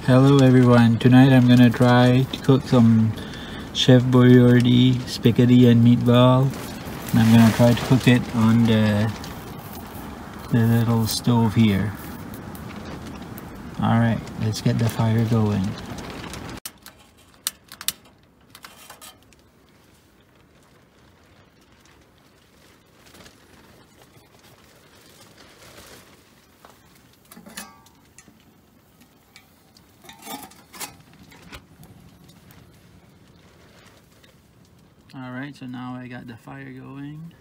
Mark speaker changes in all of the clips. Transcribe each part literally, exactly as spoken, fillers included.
Speaker 1: Hello everyone, tonight I'm gonna try to cook some Chef Boyardee Spaghetti and Meatball, and I'm gonna try to cook it on the, the little stove here. Alright, let's get the fire going. Alright, so now I got the fire going.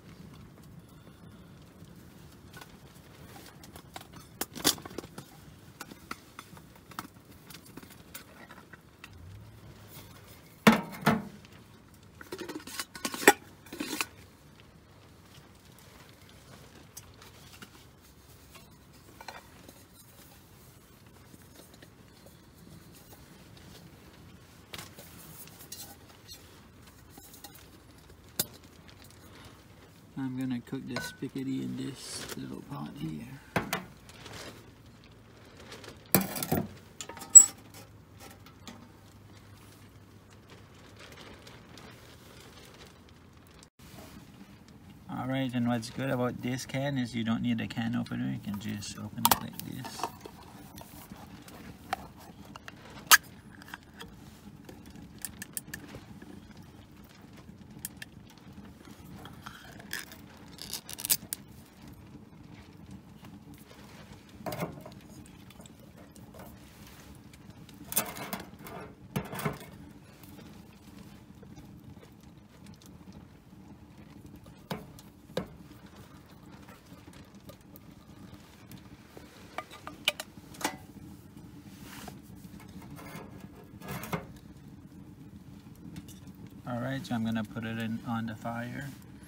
Speaker 1: I'm gonna cook the spaghetti in this little pot here. Alright, and what's good about this can is you don't need a can opener, you can just open it like this. Alright, so I'm gonna put it in on the fire.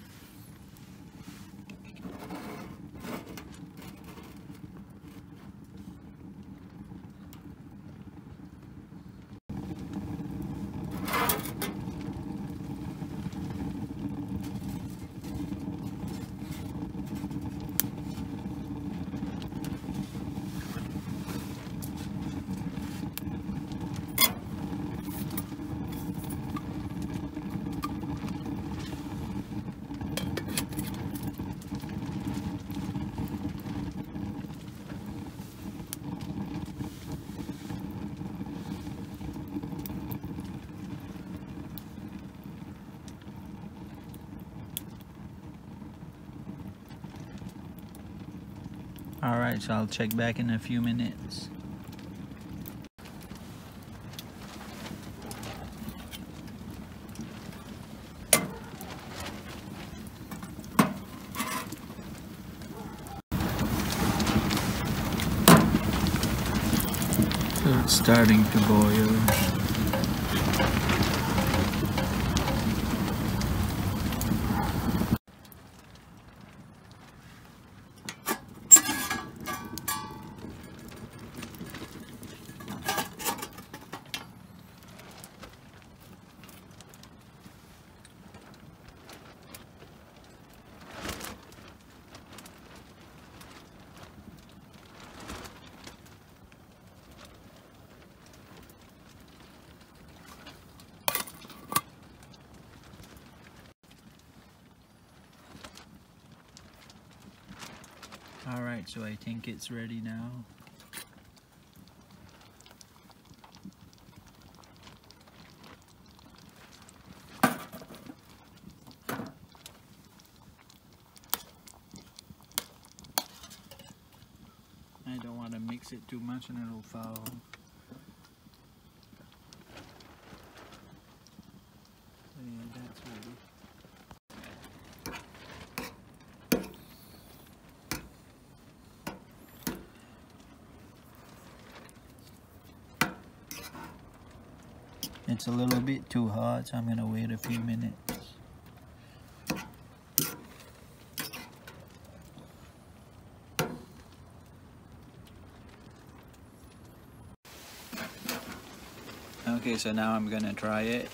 Speaker 1: Alright, so I'll check back in a few minutes. So it's starting to boil. Alright, so I think it's ready now. I don't want to mix it too much and it'll fall. Yeah, that's ready. It's a little bit too hot, so I'm gonna wait a few minutes. Okay, so now I'm gonna try it.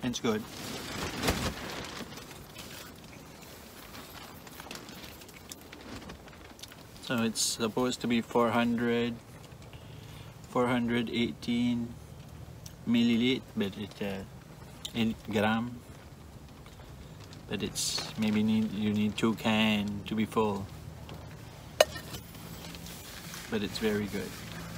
Speaker 1: It's good. So it's supposed to be four hundred, four hundred eighteen milliliter, but it's uh, eight gram. But it's maybe need you need two cans to be full. But it's very good.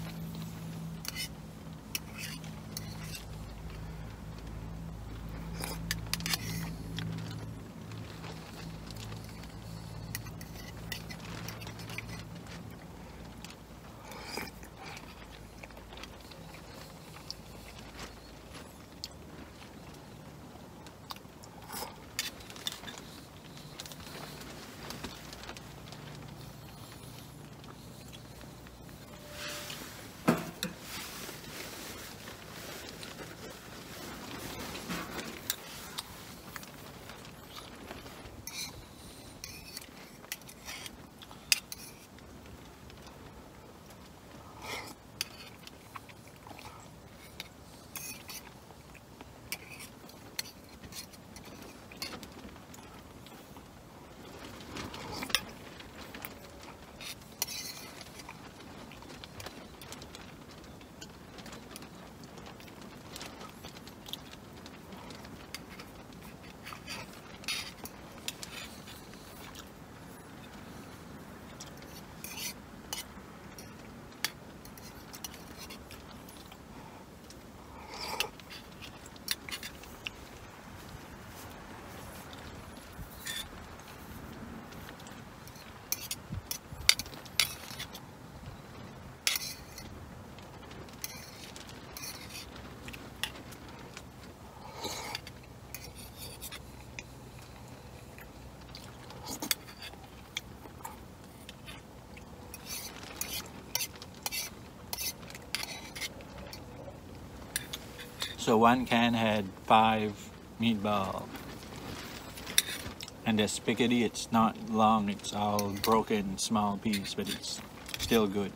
Speaker 1: So one can had five meatballs. And the spaghetti, it's not long, it's all broken small piece, but it's still good.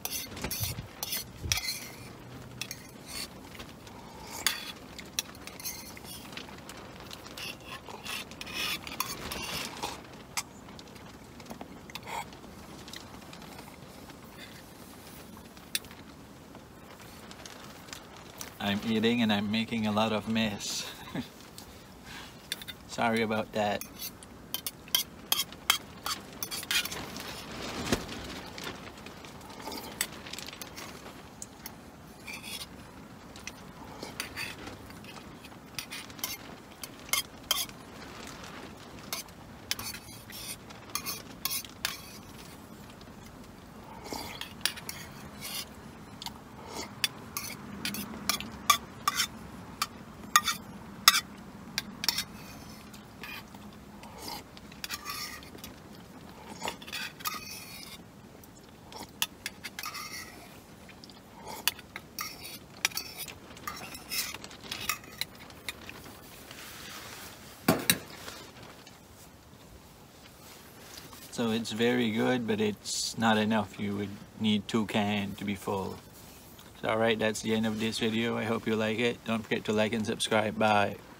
Speaker 1: I'm eating and I'm making a lot of mess. Sorry about that. So it's very good, but it's not enough. You would need two cans to be full. So alright, that's the end of this video. I hope you like it. Don't forget to like and subscribe. Bye.